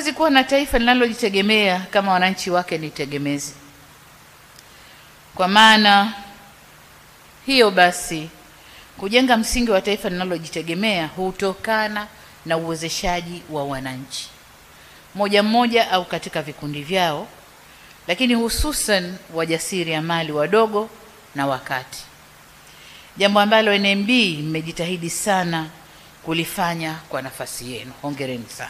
Hatuwezi kuwa na taifa linalojitegemea kama wananchi wake ni tegemezi. Kwa maana hiyo basi, kujenga msingi wa taifa linalojitegemea hutokana na uwezeshaji wa wananchi moja mmoja au katika vikundi vyao, lakini hususan wajasiriamali wadogo na wakati, jambo ambalo NMB mmejitahidi sana kulifanya kwa nafasi yenu. Hongereni sana.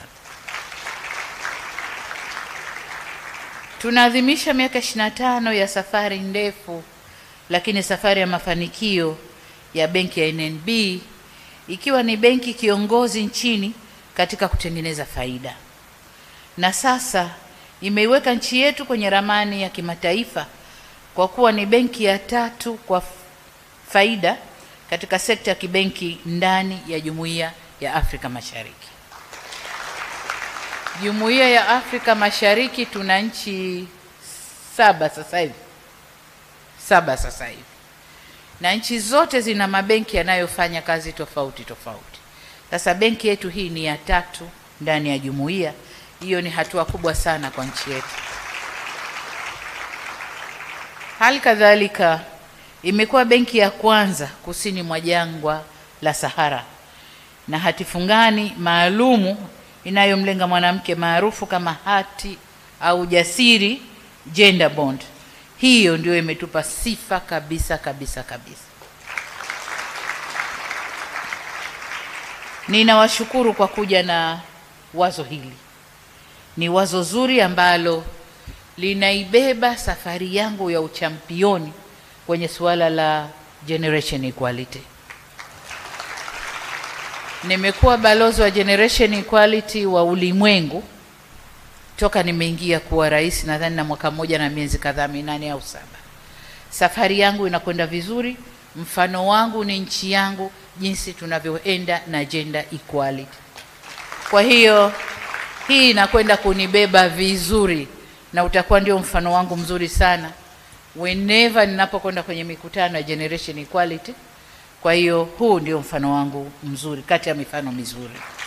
Tunaadhimisha miaka 25 ya safari ndefu lakini safari ya mafanikio ya benki ya NMB, ikiwa ni benki kiongozi nchini katika kutengeneza faida, na sasa imeiweka nchi yetu kwenye ramani ya kimataifa kwa kuwa ni benki ya 3 kwa faida katika sekta ya kibenki ndani ya Jumuiya ya Afrika Mashariki. Jumuiya ya Afrika Mashariki tuna nchi 7 sasa hivi. 7 sasa hivi. Na nchi zote zina mabenki yanayofanya kazi tofauti tofauti. Sasa benki yetu hii ni ya 3 ndani ya jumuiya. Hiyo ni hatua kubwa sana kwa nchi yetu. Hali kadhalika imekuwa benki ya kwanza kusini mwa jangwa la Sahara na hati fungani maalumu inayomlenga mwanamke maarufu kama hati au jasiri gender bond. Hiyo ndio imetupa sifa kabisa kabisa kabisa. Ninawashukuru kwa kuja na wazo hili. Ni wazo zuri ambalo linaibeba safari yangu ya uchampioni kwenye suala la generation equality. Nimekuwa balozi wa generation equality wa ulimwengu toka nimeingia kuwa rais, nadhani na mwaka 1 na miezi kadhaa 8 au 7. Safari yangu inakwenda vizuri. Mfano wangu ni nchi yangu, jinsi tunavyoenda na gender equality. Kwa hiyo hii inakwenda kunibeba vizuri na utakuwa ndio mfano wangu mzuri sana whenever ninapokwenda kwenye mikutano ya generation equality. Kwa hiyo huu ndio mfano wangu mzuri kati ya mifano mizuri.